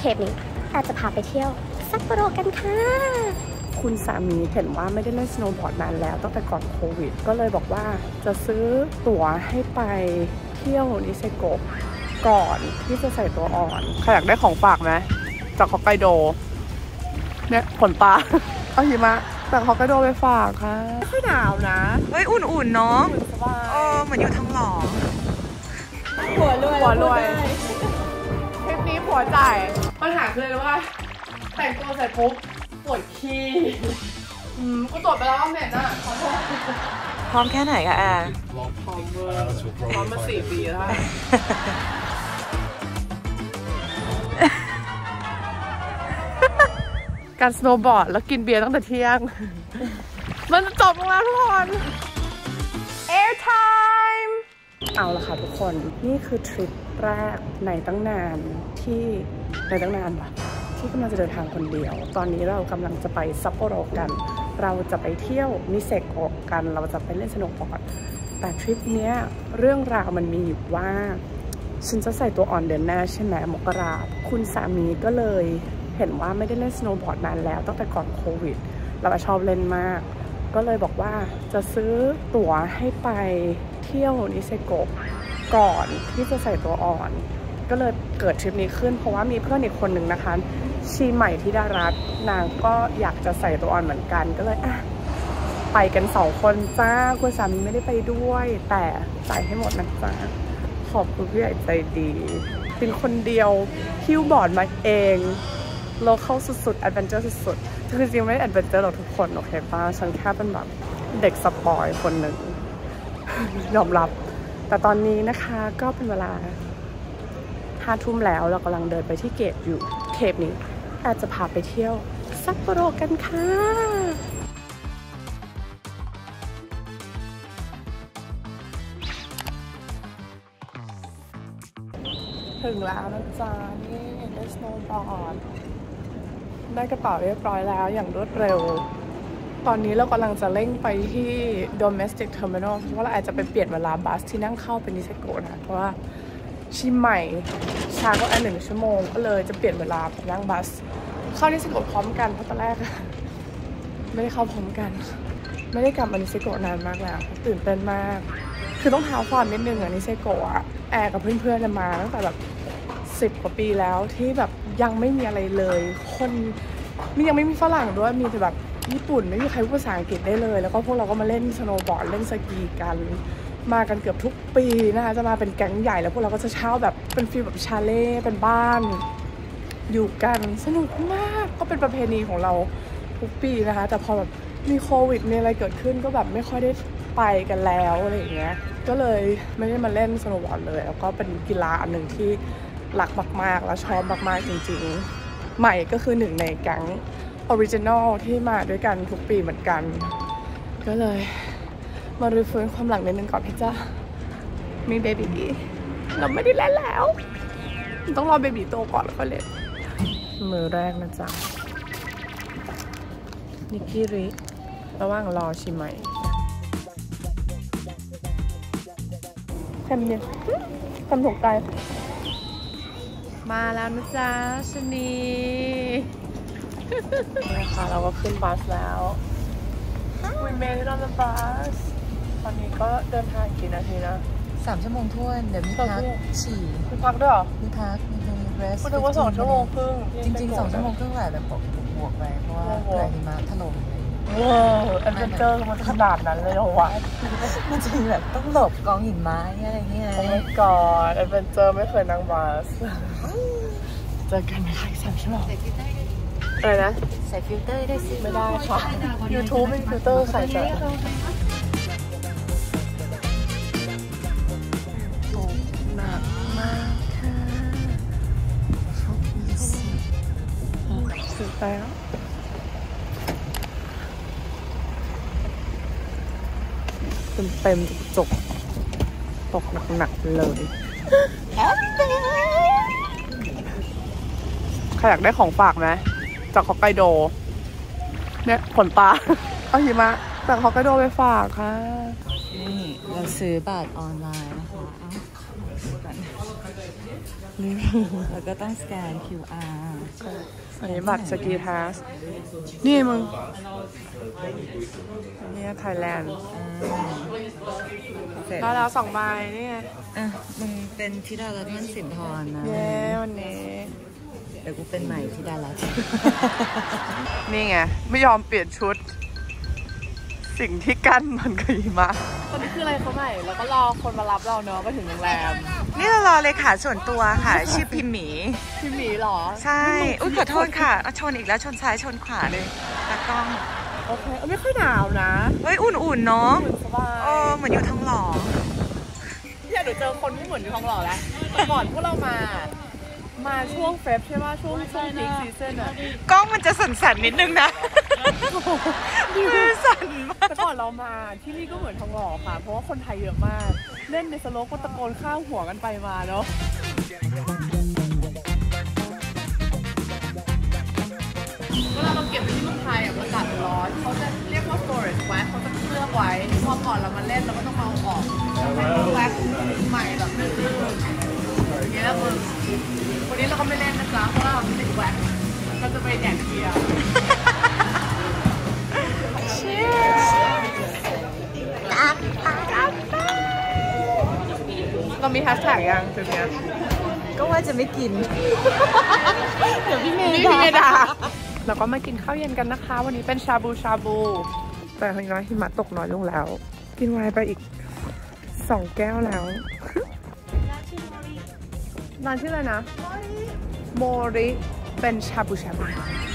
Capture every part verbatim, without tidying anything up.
ปนี้อาจจะพาไปเที่ยวซัปโปโรกันค่ะคุณสามีเห็นว่าไม่ได้เล่นสโนว์บอร์ดนานแล้วตั้งแต่ก่อนโควิดก็เลยบอกว่าจะซื้อตั๋วให้ไปเที่ยวนิเซโกะก่อนที่จะใส่ตัวอ่อนใครอยากได้ของฝากไหมจากฮอกไกโดเนี่ยขนตาเอาหิมะจากฮอกไกโดไปฝากค่ะไม่ค่อยหนาวนะเฮ้ยอุ่นๆเนาะเออเหมือนอยู่ทองหล่อผัวรวยผัวรวยทริปนี้ผัวจ่ายปัญหาคือเลยว่าแต่งตัวใส่ปุ๊บปวดขี้อืมกูตรวจไปแล้วว่าเหม็นอ่ะขอโทษพร้อมแค่ไหนคะแอร์พร้อมเวอร์พร้อมมาสี่ปีแล้วการสโนว์บอร์ดแล้วกินเบียร์ตั้งแต่เที่ยงมันจะจบแล้วทุกคน Air time เอาละค่ะทุกคนนี่คือทริปแรกในตั้งนานที่ในตั้งนานวะที่กำลังจะเดินทางคนเดียวตอนนี้เรากำลังจะไปซัปโปโรกันเราจะไปเที่ยวนิเซโกะกันเราจะไปเล่นสโนว์บอร์ดแต่ทริปเนี้ยเรื่องราวมันมีอยู่ว่าฉันจะใส่ตัวอ่อนเดือนหน้าใช่ไหมมกราคมคุณสามีก็เลยเห็นว่าไม่ได้เล่นสโนว์บอร์ดนานแล้วตั้งแต่ก่อนโควิดเราชอบเล่นมากก็เลยบอกว่าจะซื้อตั๋วให้ไปเที่ยวนิเซโกะก่อนที่จะใส่ตัวอ่อนก็เลยเกิดทริปนี้ขึ้นเพราะว่ามีเพื่อนอีกคนหนึ่งนะคะชีใหม่ที่ดารัตนางก็อยากจะใส่ตัวอ่อนเหมือนกันก็เลยอ่ะไปกันสองคนจ้าคุณสามีไม่ได้ไปด้วยแต่จ่ายให้หมดนะจ้าขอบคุณผู้ใหญ่ใจดีเป็นคนเดียวฮิ้วบอร์ดมาเองโลเคอลสุดๆแอดเวนเจอร์สุดๆคือจริงไม่ได้แอดเวนเจอร์หรอกทุกคนโอเคป่ะฉันแค่เป็นแบบเด็กสปอยคนหนึ่งยอมรับแต่ตอนนี้นะคะก็เป็นเวลาห้าทุ่มแล้วเรากำลังเดินไปที่เกตอยู่เทปนี้อาจจะพาไปเที่ยวซัปโปโรกันค่ะถึงแล้วนะจ๊ะนี่ได้สโนว์บอร์ดได้กระเป๋าเรียบร้อยแล้วอย่างรวดเร็วตอนนี้เรากำลังจะเร่งไปที่ domestic terminal เพราะว่าเราอาจจะไปเปลี่ยนเวลาบัสที่นั่งเข้าไปนิเซโกะนะเพราะว่าชิมใหม่ช้าก็อันหนึ่งชั่วโมงก็เลยจะเปลี่ยนเวลาไปนั่งบัสเข้านิเซโกะพร้อมกันเพราะตอนแรกไม่ได้เข้าพร้อมกันไม่ได้กลับมานิเซโกะนานมากแล้วตื่นเต้นมากคือต้องเท้าความนิดนึงอะนิเซโกะอะแอร์กับเพื่อนๆมาตั้งแต่แบบสิบกว่าปีแล้วที่แบบยังไม่มีอะไรเลยคนมียังไม่มีฝรั่งด้วยมีแต่แบบญี่ปุ่นไม่มีใครพูดภาษาอังกฤษได้เลยแล้วก็พวกเราก็มาเล่นสโนว์บอร์ดเล่นสกีกันมากันเกือบทุกปีนะคะจะมาเป็นแก๊งใหญ่แล้วพวกเราก็จะเช่าแบบเป็นฟีลแบบชาเล่เป็นบ้านอยู่กันสนุกมากก็เป็นประเพณีของเราทุกปีนะคะแต่พอแบบมีโควิดมีอะไรเกิดขึ้นก็แบบไม่ค่อยได้ไปกันแล้วอะไรอย่างเงี้ยก็เลยไม่ได้มาเล่นสโนว์บอร์ดเลยแล้วก็เป็นกีฬาอันหนึ่งที่รักมากๆแล้วชอบมากๆจริงๆใหม่ก็คือหนึ่งในแก๊งออริจินอลที่มาด้วยกันทุกปีเหมือนกันก็เลยมารื้อฟื้นความหลังนิดนึงก่อนที่จะมีเบบีเราไม่ได้เล่นแล้วต้องรอเบบีโตก่อนแล้วก็เล่นมือแรกนะจ๊ะนิกกี้ริระหว่างรอชิมใหม่แคมเนี่ยทำถูกใจมาแล้วนะจ๊ะชนีนี่นะคะเราก็ขึ้นบัสแล้ว We made it on the bus ตอนนี้ก็เดินทางกี่นาทีนะสามชั่วโมงท้วนเดี๋ยวมีพักฉี่มีพักด้วยเหรอมีพักมีเรสคุณนึกว่าสองชั่วโมงครึ่งจริงๆสองชั่วโมงครึ่งแหละแต่บวกไปเพราะว่าเกิดหิมะถล่มว้าวแอดเวนเจอร์มันขนาดนั้นเลยเหรอวะมันจริงแบบต้องหลบกองหิมะอะไรเงี้ยโอ้ my god แอดเวนเจอร์ไม่เคยนั่งบัสเจอกันนะคะสามชั่วโมงอะไรนะใส่ฟิลเตอร์ได้สิไม่ได้ค่ะ YouTube ไม่มีฟิลเตอร์ใส่ใจตกหนักมากค่ะสุดแล้วเต็มๆจุกๆตกหนักๆเลยใครอยากได้ของฝากไหมจากฮอกไกโดเนี่ยขนตาเอาหิมะจากฮอกไกโดไปฝากค่ะนี่เราซื้อบัตรออนไลน์นะคะแล้วก็ต้องสแกน คิว อาร์อันนี้บัตรสกีพาสนี่มึงนี่ไทยแลนด์ได้แล้วสองใบนี่ไงอ่ะมึงเป็นธิดารัตน์มั่นสินทรนะเย้วันนี้เดี๋ยวกูเป็นใหม่ธิดารัตน์นี่ไง ไม่ยอมเปลี่ยนชุด สิ่งที่กั้นมันคือหิมะตอนนี้คืออะไรเขาใหม่แล้วก็รอคนมารับเราเนาะไปถึงโรงแรมนี่เรารอเลยค่ะส่วนตัวค่ะ ชื่อพิมหมีพี่หมีหรอใช่ อุ้ยขอโทษค่ะเอาชนอีกแล้วชนซ้ายชนขวาเลยตากล้องโอเคไม่ค่อยหนาวนะเฮ้ยอุ่นๆเนาะสบายเออเหมือนอยู่ทองหล่อเนี่ยหนูเจอคนที่เหมือนอยู่ทองหล่อแล้วแต่ก่อนพวกเรามา มาช่วงเฟบใช่ป่ะช่วงช่วงพีคซีซั่นอะกล้องมันจะสั่นๆนิดนึงนะมือสั่นมากแต่ก่อนเรามาที่นี่ก็เหมือนทองหล่อค่ะ เพราะว่าคนไทยเยอะมาก เล่นในสโลปก็ตะโกนข้าวหัวกันไปมาเนาะเวลาเราเก็บไปที่เมืองไทยอ่ะอากาศร้อนเขาจะเรียกว่า storage wax เขาจะเคลือบไว้พอก่อนเรามาเล่นเราก็ต้องเอาออกแว็กใหม่แบบลื่นๆอย่างเงี้ยมึงวันนี้เราก็ไม่เล่นนะจ๊ะเพราะว่าเราไม่ติดแว็กเราจะไปแดกเบียร์เรามีแฮชแท็กยังจุดเนี้ยก็ว่าจะไม่กินเดี๋ยวพี่เมย์พี่เมย์ด่าเราก็มากินข้าวเย็นกันนะคะ วันนี้เป็นชาบูชาบู แต่ทีนี้หิมะตกน้อยลงแล้ว กินไวน์ไปอีกสองแก้วแล้วร้านชื่ออะไรนะโมริเป็นชาบูชาบู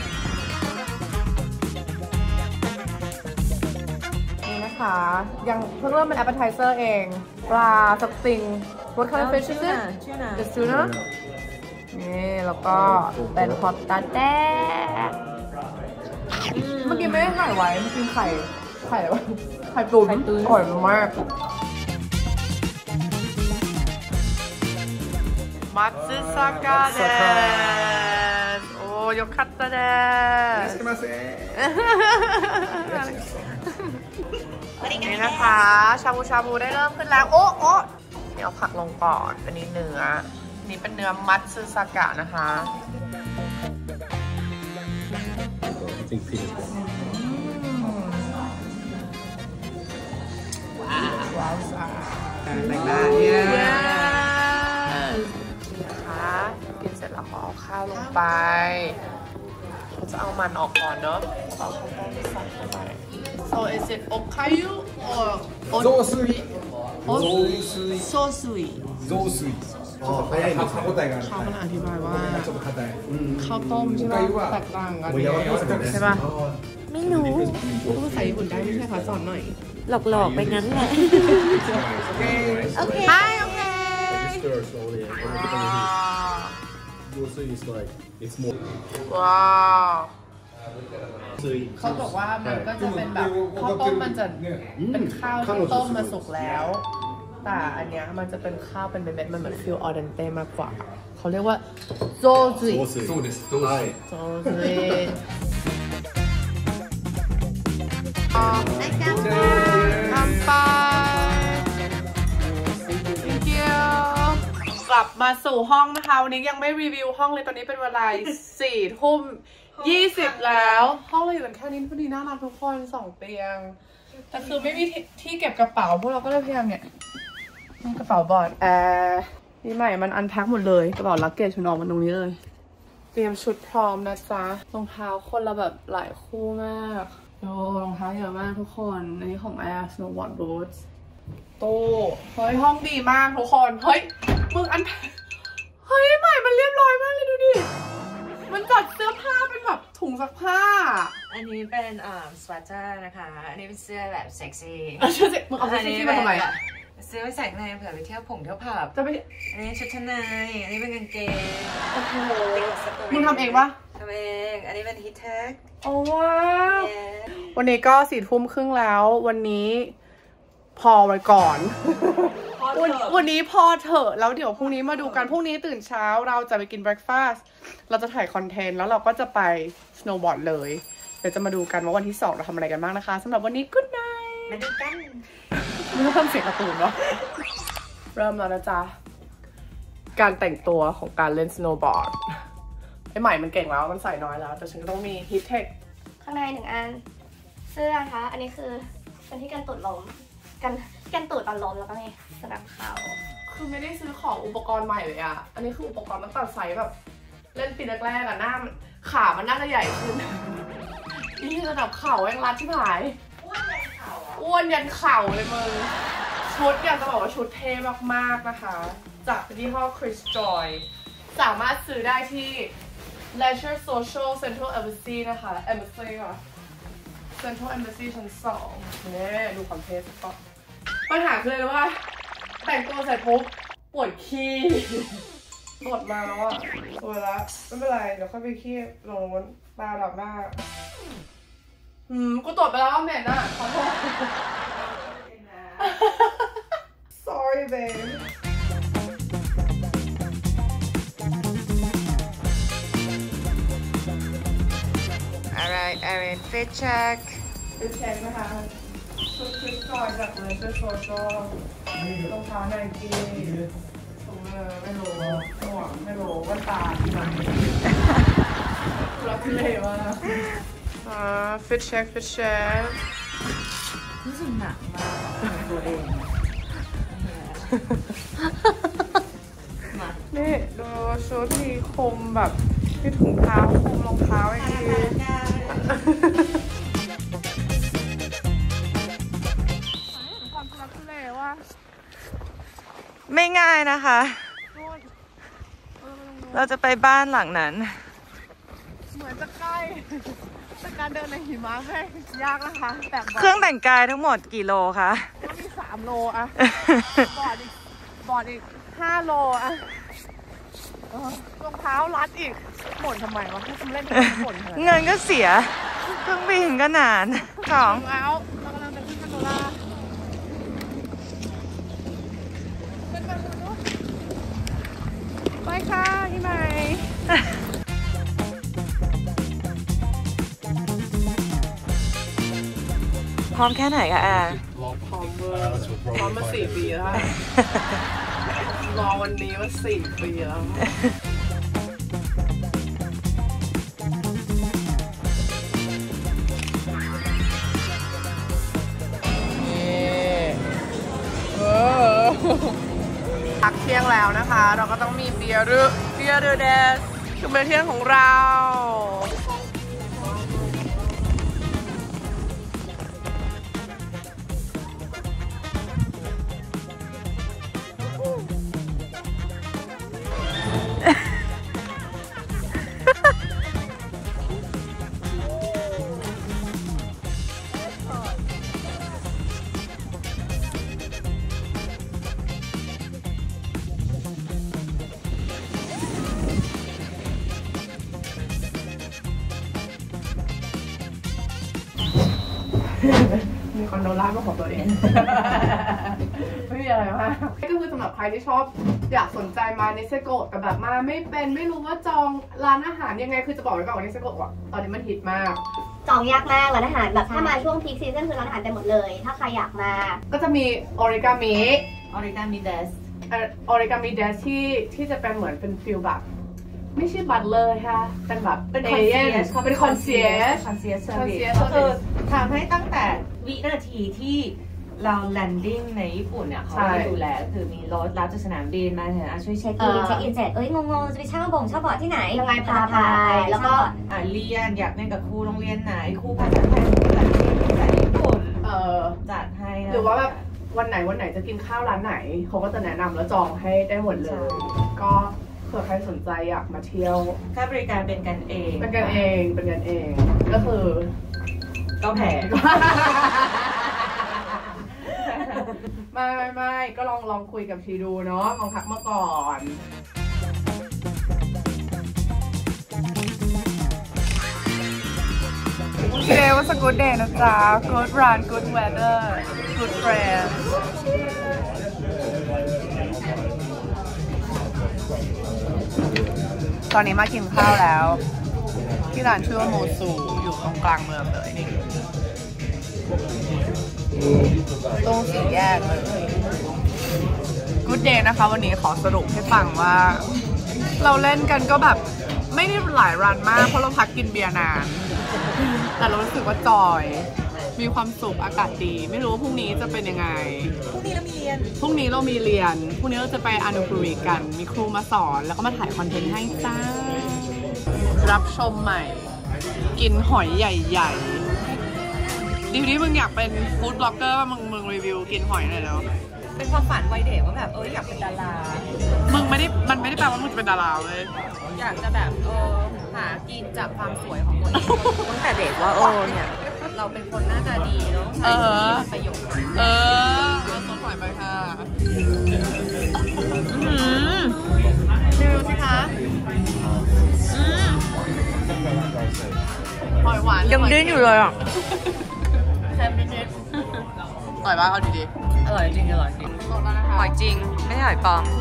นี่นะคะยังเพิ่งเริ่มเป็น appetizer เองปลาสติง what kind of fish is it the tuna นี่แล้วก็เป็นฮอตตาแต้เมื่อกี้ไม่ได้ถ่ายไว้เมื่อกี้ไข่ไข่อะไรวะไข่ตุ๋นอร่อยมากมัตสึซากะเดสโอ้ยกคัตตะเดสนี่นะคะชาบูชาบูได้เริ่มขึ้นแล้วโอ้โอ้เดี๋ยวเอาผักลงก่อนอันนี้เนื้อนี่เป็นเนื้อมัตสึซากะนะคะว้าวซ่าแต่งหน้าเนี่ยนะคะกินเสร็จแล้วก็เอาข้าวลงไปเราจะเอามันออกก่อนเนาะเอาข้าวต้มใส่เข้าไป so is it okayu or 雑炊โซซุย雑炊ちょっと早いんです歯応えがあるเขามันอธิบายว่าちょっと硬いうんข้าวต้มใช่ไหมแตกต่างกันもう柔らかさがねใช่ป่ะไม่รู้พูดภาษาญี่ปุ่นได้ไม่ใช่คะสอนหน่อยหลอกๆไปงั้นแหละオッケーโอเค Hi โอเค Stir slowly and when you put it in the heat 雑炊 is like it's more ว้าว雑炊เขาบอกว่ามันก็จะเป็นแบบข้าวต้มมันจะเป็นข้าวที่ต้มมาสุกแล้ว แต่อันเนี้ยมันจะเป็นข้าวเป็นเม็ดๆมันเหมือนฟิลออเดนเต้มากกว่าเขาเรียกว่าโซซุย雑炊そうです雑炊โซซุยทำไป thank you กลับมาสู่ห้องนะคะวันนี้ยังไม่รีวิวห้องเลยตอนนี้เป็นเวลาสี่ทุ่มยี่สิบแล้วห้องเราอยู่กันแค่นี้พอดีน่ารักทุกคนสองเตียงแต่คือไม่มีที่เก็บกระเป๋าพวกเราก็เลยพยายามเนี่ยนี่กระเป๋าบอร์ดแอร์นี่ใหม่มันอันแพ็คหมดเลยกระเป๋าลักเกจชุดนอนมันตรงนี้เลยเตรียมชุดพร้อมนะจ๊ะรองเท้าคนละแบบหลายคู่มากโอ้รองเท้าเยอะมากทุกคนอันนี้ของ Air Snowboard Boots ตู้เฮ้ยห้องดีมากทุกคนเฮ้ยมึงอันเฮ้ยใหม่มันเรียบร้อยมากเลยดูดิมันจัดเสื้อผ้าเป็นแบบถุงซักผ้าอันนี้เป็นอ่าสเวตเตอร์นะคะอันนี้เป็นเสื้อแบบเซ็กซี่เออเชื่อสิมึงเอาเสื้อที่มาทำไมอะซื้อไปใส่ในเผื่อไปเที่ยวผงเที่ยวผับจะไปอันนี้ชุดชั้นในอันนี้เป็นกางเกงโอ้โหมึงทำเองปะทำเองอันนี้เป็นฮีทแท็กโอ้ว้าววันนี้ก็สี่ทุ่มครึ่งแล้ววันนี้พอไว้ก่อนวันวันนี้พอเถอะแล้วเดี๋ยวพรุ่งนี้มาดูกันพรุ่งนี้ตื่นเช้าเราจะไปกินเบรคฟาสต์เราจะถ่ายคอนเทนต์แล้วเราก็จะไปสโนว์บอร์ดเลยเดี๋ยวจะมาดูกันว่าวันที่สองเราทำอะไรกันบ้างนะคะสำหรับวันนี้ good night มาดูกันไม่ต้องทำเสียงการ์ตูนเนาะเริ่มแล้วนะจ๊ะการแต่งตัวของการเล่นสโนว์บอร์ดไอ้ใหม่มันเก่งแล้วมันใส่น้อยแล้วแต่ฉันก็ต้องมีฮีทเทคข้างในหนึ่งอันเสื้อนะคะอันนี้คือเป็นที่กันตูดลมกันกันตูดตอนลมแล้วก็มีสนับเข่าคือไม่ได้ซื้อของอุปกรณ์ใหม่เลยอะอันนี้คืออุปกรณ์ตั้งแต่ใส่แบบเล่นปีแรกๆอะหน้าขามันน่าจะใหญ่ขึ้นนี่ระดับเข่าแองรัดที่หายอ้วนยันเข่าเลยมึงชุดอยากจะบอกว่าชุดเท่มากๆนะคะจากยี่ห้อ Chris Joy สามารถซื้อได้ที่ Leisure Social Central Embassy นะคะ Embassy ค่ะ Central Embassy ชั้นสองเนี่ยดูความเท่สักก่อนปัญหาคือเลยว่าแต่งตัวเสร็จปุ๊บปวดขี้กดมาแล้วอะสวยละไม่เป็นไรเดี๋ยวค่อยไปขี้ลงนู้นตาดับหน้าหืมกูตดไปแล้วเหม็นอะขอโทษ sorry babe alright Erin fit check fit check นะคะชุดคริสจอยจาก Leisure Social รองเท้าไนกี้ถุงมือไม่รู้หมวกไม่รู้แว่นตาที่ไหนรักเลยว่ะอ่า fit check fit check รู้สึกหนักมากตัวเองนี่ดูชุดมีคมแบบมีถุงเท้าคมรองเท้าไอ้ทีความรักเลยว่าไม่ง่ายนะคะเราจะไปบ้านหลังนั้นเหมือนจะใกล้แต่การเดินในหิมะแม่งยากนะคะแต่เครื่องแต่งกายทั้งหมดกี่โลคะก็มีสามโลอะบอร์ดอีกบอร์ดอีกห้าโลอะรองเท้ารัดอีกหม่นทำไมวะให้ทำเล่นหม่นเงินก็เสียเครื่องบินก็นานสองแล้วเรากำลังจะขึ้นคอนโดล่าเป็นแบบนู้นไปค่ะพี่ใหม่พร้อมแค่ไหนคะแอร์พร้อมเวอร์พร้อมมาสี่ปีแล้วรอวันนี้มาสี่ปีแล้วพักเที่ยงแล้วนะคะเราก็ต้องมีเบียร์ด้วยเบียร์เดอเดสคือมื้อเที่ยงของเรามีคอนโดล่าเป็นของตัวเองไม่มีอะไรมากก็คือสำหรับใครที่ชอบอยากสนใจมานิเซโกะแต่แบบมาไม่เป็นไม่รู้ว่าจองร้านอาหารยังไงคือจะบอกไว้ก่อนว่านิเซโกะตอนนี้มันฮิตมากจองยากมากร้านอาหารแบบถ้ามาช่วงพีคซีซั่นคือร้านอาหารเต็มหมดเลยถ้าใครอยากมาก็จะมีออริกามิออริกามิเดสออริกามิเดสที่ที่จะเป็นเหมือนเป็นฟิลแบบไม่ใช่บัตเลอร์ค่ะเป็นแบบเป็นคอนเซียสเป็นคอนเซียสคอนเซียสเซอร์วิสก็คือทำให้ตั้งแต่วินาทีที่เราแลนดิ้งในญี่ปุ่นเนี่ยเขาดูแลคือมีรถรับจากสนามบินมาเถอะช่วยเช็คอินเช็คอินเสร็จเอ้ยงงๆจะไปเช่าบ่งเช่าบอร์ดที่ไหนยังไงพาพาแล้วก็เรียนอยากเรียนกับครูโรงเรียนไหนครูภาษาไทยภาษาญี่ปุ่นเออจัดให้หรือว่าแบบวันไหนวันไหนจะกินข้าวร้านไหนเขาก็จะแนะนำแล้วจองให้ได้หมดเลยก็เผื่อใครสนใจอยากมาเที่ยวค่าบริการเป็นกันเองเป็นกันเองเป็นกันเองก็คือก็แพงไม่ไม่ไม่ก็ลองลองคุยกับชีดูเนาะลองทักมาก่อน Today was a good day นะจ๊ะ Good run good weather good friends ตอนนี้มากินข้าวแล้วที่ร้านชื่อว่าโมซูอยู่ตรงกลางเมืองเลยนี่ตรงสี่แยกเลย Good Good day นะคะวันนี้ขอสรุปให้ฟังว่าเราเล่นกันก็แบบไม่ได้หลายรันมากเพราะเราพักกินเบียร์นานแต่เรารู้สึกว่าจอยมีความสุขอากาศดีไม่รู้ว่าพรุ่งนี้จะเป็นยังไงพรุ่งนี้เรามีเรียนพรุ่งนี้เรามีเรียนพรุ่งนี้เราจะไปอนุภูริกันมีครูมาสอนแล้วก็มาถ่ายคอนเทนต์ให้จ้ารับชมใหม่กินหอยใหญ่ๆดีนี้มึงอยากเป็นฟู้ดบล็อกเกอร์มึงมึงรีวิวกินหอยหน่อยแล้วเป็นความฝันวัยเด็กว่าแบบเอออยากเป็นดารามึงไม่ได้มันไม่ได้แปลว่ามึงจะเป็นดาราเลยอยากจะแบบเออหากินจากความสวยของตัวเองตั้งแต่เด็กว่าเออเนี่ยเราเป็นคนหน้าตาดีเนาะใช้ประโยชน์เออเอาต้นหอยไปค่ะอืมดูสิคะอืมหอยหวานยังดิ้นอยู่เลยอ่ะแซ่บนิดๆอร่อยป่ะเอาดีๆอร่อยจริงอร่อยจริงหอยจริงไม่ใช่หอยปลอม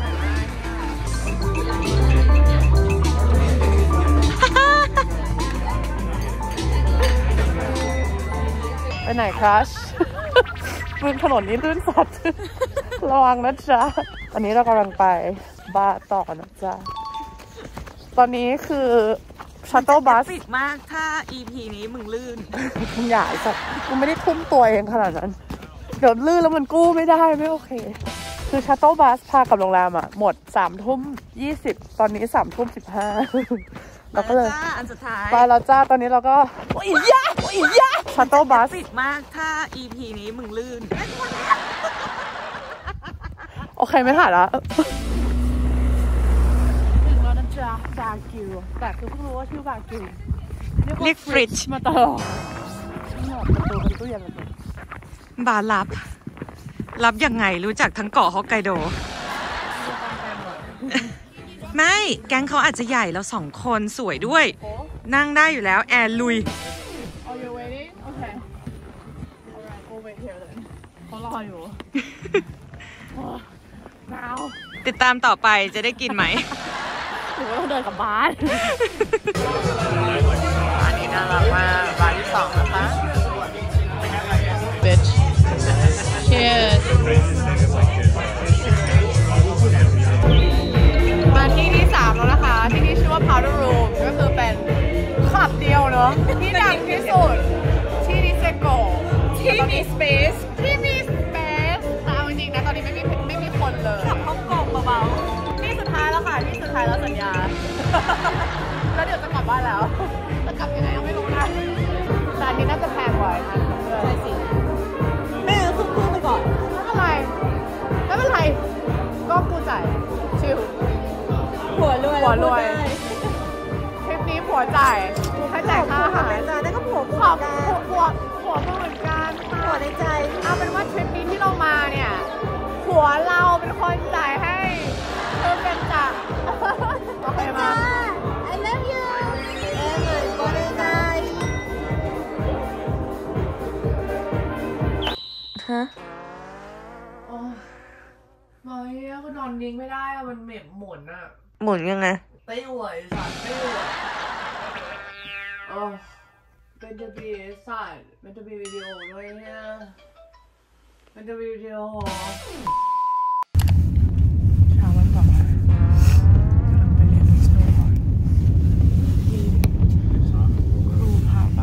ไปไหนครัชบนถนนนี้ลื่นสัตว์ระวังนะจ๊ะตอนนี้เรากำลังไปบาร์ต่อนะจ๊ะตอนนี้คือชัตเติลบัสปิดมากถ้า อี พี นี้มึงลื่นมึงใหญ่สัตว์มึงไม่ได้ทุ่มตัวเองขนาดนั้นเดี๋ยวลื่นแล้วมันกู้ไม่ได้ไม่โอเคคือชัตเติลบัสพากับโรงแรมอ่ะหมดสามทุ่มยี่สิบตอนนี้สามทุ่มสิบห้าเราก็เลยอันสุดท้ายไปแล้วจ้าตอนนี้เราก็อียะอียะชัตเติลบัสปิดมากถ้า อี พี นี้มึงลื่นโอเคไม่ถ่ายแล้วถึงแล้วนะจ๊ะบาร์กิวแต่คือเพิ่งรู้ว่าชื่อบาร์กิวเรียกฟริชมาตลอดนี่หมดประตูเป็นตู้เย็นเลยบาร์ลับรับยังไงรู้จักทั้งเกาะฮอกไกโดไม่แก๊งเขาอาจจะใหญ่แล้วสองคนสวยด้วยนั่งได้อยู่แล้วแอร์ลุยเขารออยู่ติดตามต่อไปจะได้กินไหมหรือว่าต้องเดินกลับบ้านอันนี้น่ารักมากบ้านที่สองนะคะ bitch cheers มาที่ที่สามแล้วนะคะที่นี่ชื่อว่า Powder Room ก็คือเป็นคลับเดียวเนาะที่ดังที่สุดที่นิเซโกะที่มี space ที่มี space แต่เอาจริงๆนะตอนนี้ไม่มีไม่มีคนเลยขับห้องกงเบาๆนี่สุดท้ายแล้วค่ะนี่สุดท้ายแล้วสัญญาแล้วเดี๋ยวจะกลับบ้านแล้วจะกลับยังไงยังไม่รู้นะแต่อันนี้น่าจะแพงกว่าค่ะใช่สิแม่คุ้มๆไปก่อนไม่เป็นไรไม่เป็นไรก็กูจ่ายชิวผัวรวยผัวรวยทริปนี้ผัวจ่ายให้จ่ายค่าอาหารได้ก็ผัวผัวผัวผัวเหมือนกันผัวในใจเอาเป็นว่าทริปนี้ที่เรามาเนี่ยผัวเราเป็นคนจ่ายให้เธอเป็นจ่าโอเคมา I love you เอ้ยผัวในใจฮะโอ้ยมาเฮียก็นอนนิ่งไม่ได้อะมันเหม็นหมุนอะหมุนยังไงไม่ไหวสัตว์ไม่ไหวโอ้มันจะมีสัตว์มันจะมีวิดีโอด้วยเนี่ยมันจะมีวิดีโอเช้าวันต่อมากำลังไปเรียนสโนว์บอร์ดครูพาไป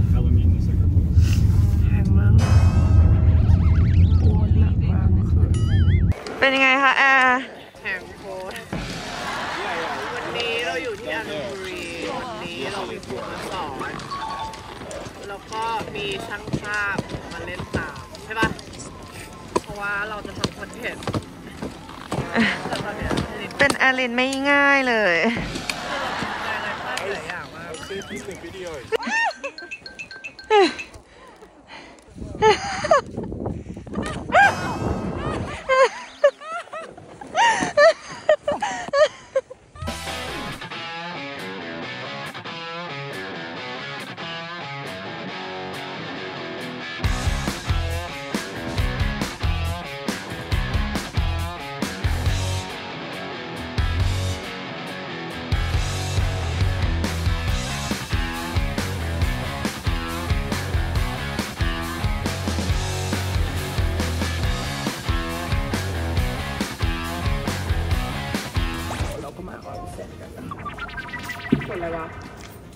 แห่งเมืองโอ้หนักมากเมื่อคืนเป็นยังไงคะแอร์แห่งโคตรวันนี้เราอยู่ที่อนุบุรีวันนี้เรามีครูมาสอนแล้วก็มีช่างภาพมาเล่นตามใช่ปะเพราะว่าเราจะทำคอนเทนต์เป็นแอลินไม่ง่ายเลย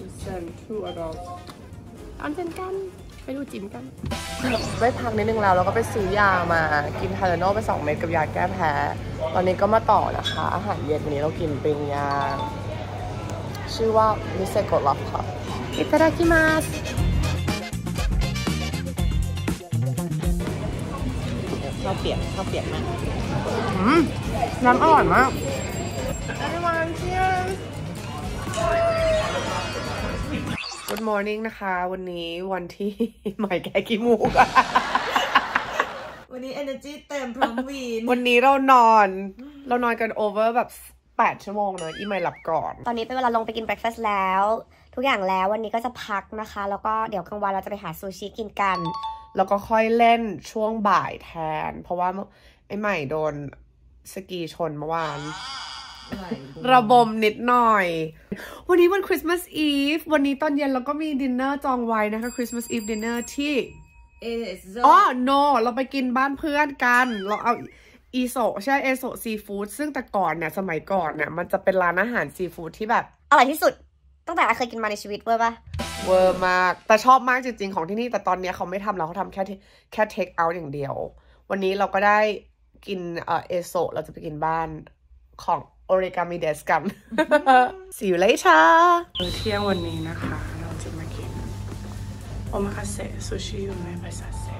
percent two adults อันเป็นกันไปดูจิ๋มกันไม่พักนิดนึงแล้วเราก็ไปซื้อยามากินไทเลโนไปสองเม็ดกับยาแก้แพ้ตอนนี้ก็มาต่อนะคะอาหารเย็นวันนี้เรากินเป็นยาชื่อว่ามิเซโกะลับค่ะอิตาดากิมัสข้าวเปียกข้าวเปียกมากอืมน้ำอร่อยมากeveryone cheers Good morning นะคะวันนี้วันที่ใหม่แกกี่โมงอะวันนี้ energy เต็มพร้อมวีนวันนี้เรานอนเรานอนกัน over แบบแปดชั่วโมงเนอะอีเมลหลับก่อนตอนนี้เป็นเวลาลงไปกิน breakfast แล้วทุกอย่างแล้ววันนี้ก็จะพักนะคะแล้วก็เดี๋ยวกลางวันเราจะไปหาซูชิกินกันแล้วก็ค่อยเล่นช่วงบ่ายแทนเพราะว่าไอ้ใหม่โดนสกีชนเมื่อวานระบมนิดหน่อยวันนี้วันคริสต์มาสอีฟวันนี้ตอนเย็นเราก็มีดินเนอร์จองไว้นะคะคริสต์มาสอีฟดินเนอร์ที่อ๋อ no เราไปกินบ้านเพื่อนกันเราเอาอีโซใช่เอโซซีฟู้ดซึ่งแต่ก่อนเนี่ยสมัยก่อนเนี่ยมันจะเป็นร้านอาหารซีฟู้ดที่แบบอร่อยที่สุดตั้งแต่เคยกินมาในชีวิตเวอร์ป่ะเวอร์มากแต่ชอบมากจริงๆของที่นี่แต่ตอนนี้เขาไม่ทำแล้วเขาทำแค่แค่เทคเอาท์อย่างเดียววันนี้เราก็ได้กินเอ่อเอโซเราจะไปกินบ้านของโอริกามิเดสกัน See you later เที่ยงวันนี้นะคะเราจะมากินโอมาคาเซซูชิอยู่ในภาษาเซ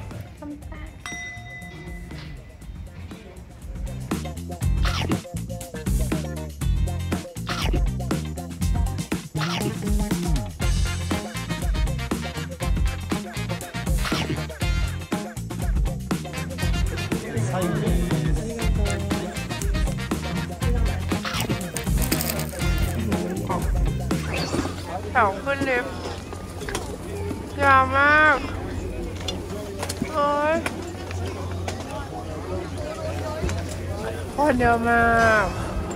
แถวขึ้นลิฟต์ยาวมากโอ้ยคนเยอะมาก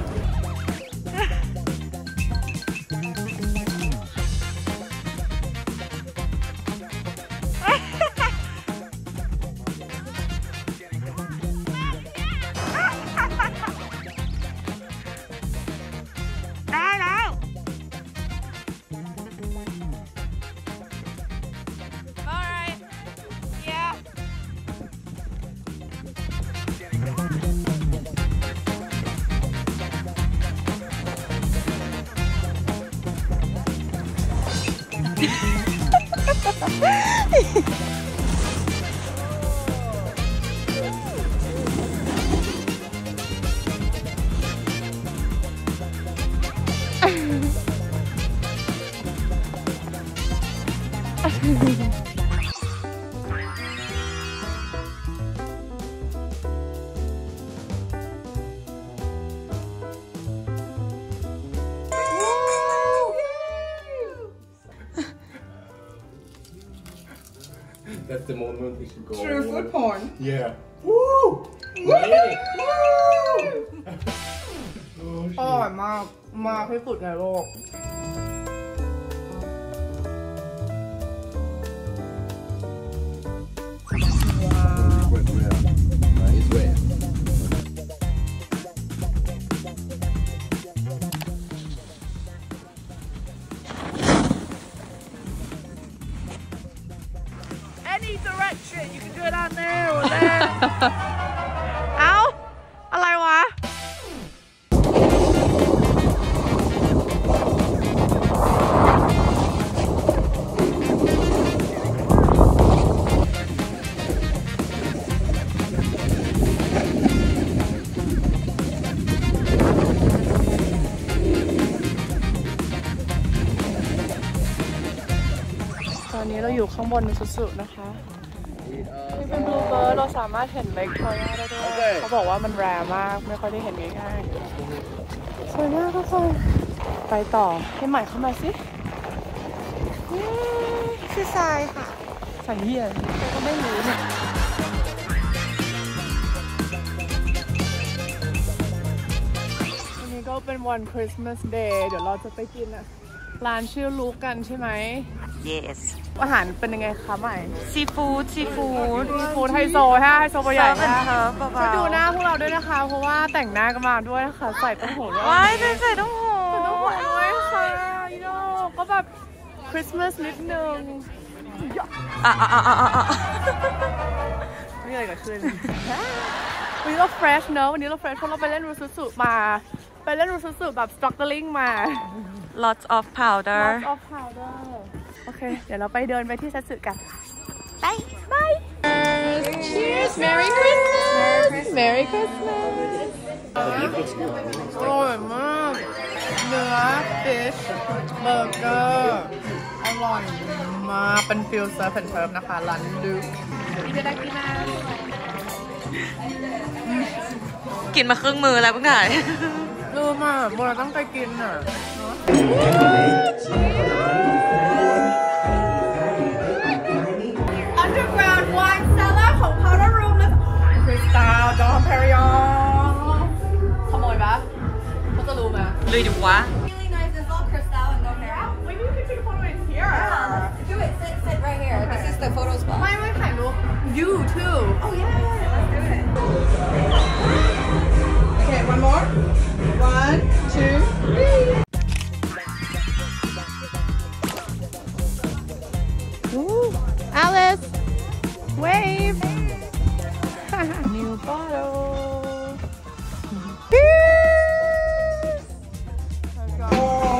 That's the moment we should go. True food porn. Yeah. Woo! Made it! Oh, อร่อยมากมากที่สุดในโลก You can do it on there or there. เอ้าอะไรวะตอนนี้เราอยู่ข้างบนสุดๆนะคะนี่เป็นบลูเบิร์ดเราสามารถเห็นเลคทอยาได้ด้วย okay. เขาบอกว่ามันแรร์มากไม่ค่อยได้เห็นง่ายๆสวยมากทุกคนไปต่อให้ใหม่เข้ามาสิชื่อทรายค่ะทรายเหี้ยก็ไม่รู้เนี่ยวันนี้ก็เป็นวันคริสต์มาสเดย์เดี๋ยวเราจะไปกินอะร้านชื่อลูกกันใช่ไหม yes อาหารเป็นยังไงคะใหม่ซีฟู้ดซีฟู้ดซีฟู้ดไฮโซฮะไฮโซตัวใหญ่นะช่วยดูหน้าพวกเราด้วยนะคะเพราะว่าแต่งหน้ากันมาด้วยนะคะใส่ต้มหูด้วยว้ายใส่ต้มหูใส่ต้มหูด้วยค่ะอีโน่ก็แบบริสต์มาสนิดนึงอ่ะอ่ะอ่ะอ่ะอ่ะไม่มีอะไรเกิดขึ้น วันนี้เราเฟรชเนอะวันนี้เราเฟรชเพราะเราไปเล่นรูซูซูมาไปเล่นรูซูซูแบบ struggling มา lots of powder lots of powder โอเคเดี๋ยวเราไปเดินไปที่ซัตสึกันไปบาย cheers merry christmas merry christmas อร่อยมากเนื้อ fish เบอร์เกอร์อร่อยมากเป็นฟิลเซิร์ฟแอนด์เทิร์ฟนะคะร้านลูกいただきますกินมาครึ่งมือแล้วเพิ่งถ่ายลืมอ่ะโมเราต้องไปกินอ่ะ Underground wine cellar ของ Powder Room นะคริสตัลดอมเพริออนขโมยปะเขาจะรู้ไหมเลยดิวะ Really nice. It's all crystal and no hair. Maybe we can take a photo in here. Do it. Sit, sit right here. This is the photo spot. ไม่ไม่ถ่ายรูป You too. Oh yeah, let's do it. Okay, one more. One, two, three. Ooh, Alice, wave. New bottle. Cheers. Let's go.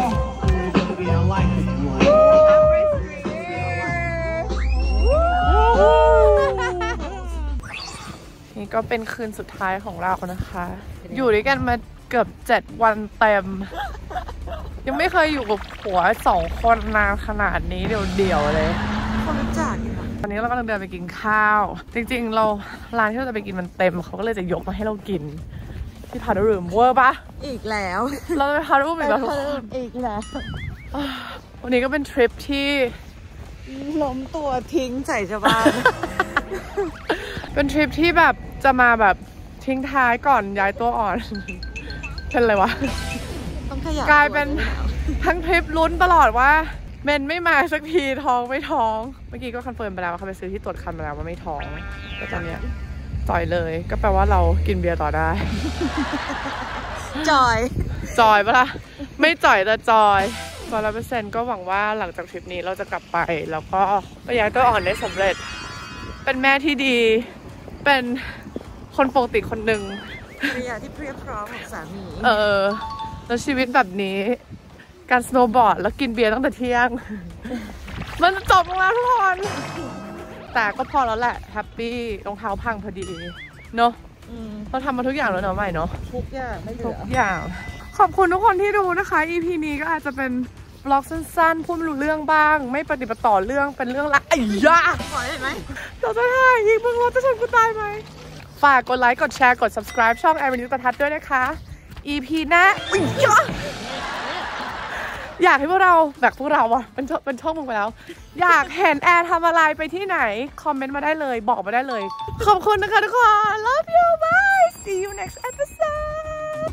Woo. นี่ก็เป็นคืนสุดท้ายของเรานะคะ อยู่ด้วยกันมาเกือบเจ็ดวันเต็ม ยังไม่เคยอยู่กับผัวสองคนนานขนาดนี้เดี่ยวๆเลยคนรู้จักตอนนี้เรากำลังเดินไปกินข้าว จริงๆเราร้านที่เราจะไปกินมันเต็มเขาก็เลยจะยกมาให้เรากินที่พาร์ทรูมเวอร์ปะอีกแล้วเราไปพาร์ทรูมอีกแล้วทุกคนอีกแล้ววันนี้ก็เป็นทริปที่ล้มตัวทิ้งใส่ชาวบ้านเป็นทริปที่แบบจะมาแบบทิ้งท้ายก่อนย้ายตัวอ่อน เป็นอะไรวะต้องขยับกลายเป็นทั้งทริปลุ้นตลอดว่าเมนไม่มาสักทีท้องไม่ท้อง เมื่อกี้ก็คอนเฟิร์มไปแล้วว่าเขาไปซื้อที่ตรวจคันมาแล้วว่าไม่ท้องแต่ตอนเนี้ยจ่อยเลยก็แปลว่าเรากินเบียร์ต่อได้จอยจอยปะล่ะไม่จ่อยแต่จอยร้อยเปอร์เซ็นต์ก็หวังว่าหลังจากทริปนี้เราจะกลับไปแล้วก็ไปย้ายตัวอ่อนได้สำเร็จเป็นแม่ที่ดีเป็นคนปกติคนหนึ่งภรรยาที่เพรียบพร้อมของสามีเออแล้วชีวิตแบบนี้การสโนว์บอร์ดแล้วกินเบียร์ตั้งแต่เที่ยง มันจะจบลงแล้วทุกคนแต่ก็พอแล้วแหละแฮปปี้รองเท้าพังพอดีเนาะเราทำมาทุกอย่างแล้วเนาะใหม่เนาะทุกอย่างไม่เหลืทุอกอย่าง ขอบคุณทุกคนที่ดูนะคะ อี พี นี้ก็อาจจะเป็นบล็อกสั้นๆพูดไม่รู้เรื่องบ้าง ไม่ปฏิบัติต่อเรื่องเป็นเรื่องละไอ้ยาปล่อยได้ไหมเราจะถ่ายยิงมึงรถจะชนกูตายไหมฝากกดไลค์กดแชร์กด subscribe ช่องแอร์วินิวตทัศน์ด้วยนะคะ อี พี หน้าอุ๊ยยะอยากให้พวกเราแบบพวกเราอะเป็นเป็นช่องมึงไปแล้ว อยากเห็นแอร์ทำอะไรไปที่ไหน คอมเมนต์มาได้เลยบอกมาได้เลย ขอบคุณนะคะทุกคน love you bye see you next episode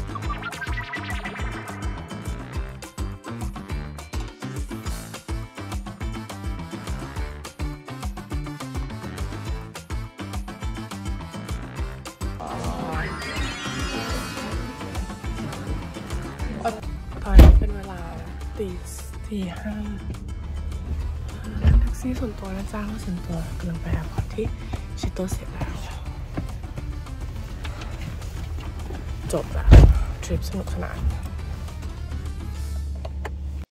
ตอนนี้เป็นเวลาตีสี่ห้านั่งแท็กซี่ส่วนตัวนะจ้าส่วนตัวกำลังไปแอร์พอร์ตที่ชิโตเสร็จแล้ว จบแล้วทริปสนุกสนาน